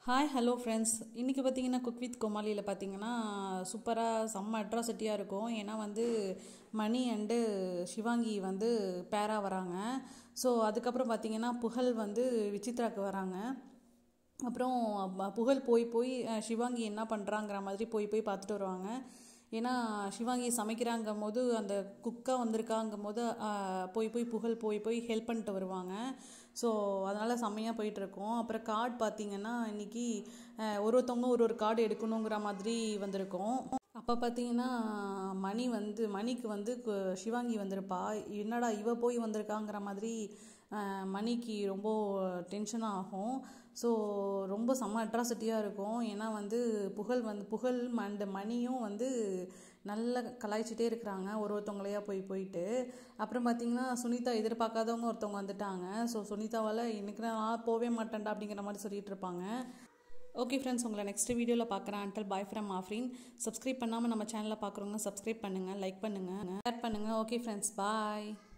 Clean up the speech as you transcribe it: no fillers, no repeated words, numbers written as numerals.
Hi hello friends. இன்றைக்கி பார்த்தீங்கன்னா cook with கொமாலியில் பார்த்தீங்கன்னா சூப்பராக செம்ம அட்ராசிட்டியாக இருக்கும். ஏன்னா வந்து மணி அண்டு சிவாங்கி வந்து பேராக வராங்க. ஸோ அதுக்கப்புறம் பார்த்தீங்கன்னா புகழ் வந்து விசித்ராக்கு வராங்க. அப்புறம் புகழ் போய் சிவாங்கி என்ன பண்ணுறாங்கிற மாதிரி போய் பார்த்துட்டு வருவாங்க. ஏன்னா சிவாங்கி சமைக்கிறாங்கும் போது அந்த குக்காக வந்திருக்காங்கும் போது போய் புகழ் போய் ஹெல்ப் பண்ணிட்டு வருவாங்க. ஸோ அதனால் செம்மையாக போயிட்டுருக்கோம். அப்புறம் கார்டு பார்த்திங்கன்னா இன்றைக்கி ஒருத்தவங்க ஒரு கார்டு எடுக்கணுங்கிற மாதிரி வந்திருக்கோம். அப்போ பார்த்தீங்கன்னா மணிக்கு வந்து சிவாங்கி வந்திருப்பா. என்னடா இவ போய் வந்திருக்காங்கிற மாதிரி மணிக்கு ரொம்ப டென்ஷனாக ஆகும். ஸோ ரொம்ப செம்ம அட்ராசிட்டியாக இருக்கும். ஏன்னா வந்து புகழ் அண்ட் மணியும் வந்து நல்லா கலாய்ச்சிட்டே இருக்கிறாங்க ஒருத்தவங்களையா போயிட்டு. அப்புறம் பார்த்தீங்கன்னா சுனிதா எதிர்பார்க்காதவங்க ஒருத்தவங்க வந்துட்டாங்க. ஸோ சுனிதாவால் இன்னைக்கு நான் போவே மாட்டேன்டா அப்படிங்கிற மாதிரி சொல்லிட்டு இருப்பாங்க. ஓகே ஃப்ரெண்ட்ஸ், உங்களை நெக்ஸ்ட் வீடியோவில் பார்க்குறேன். Until bye from Afrin. Subscribe பண்ணாமல் நம்ம சேனலில் பார்க்குறவங்க சப்ஸ்கிரைப் பண்ணுங்கள், லைக் பண்ணுங்கள், ஷேர் பண்ணுங்கள். ஓகே ஃப்ரெண்ட்ஸ், பாய்.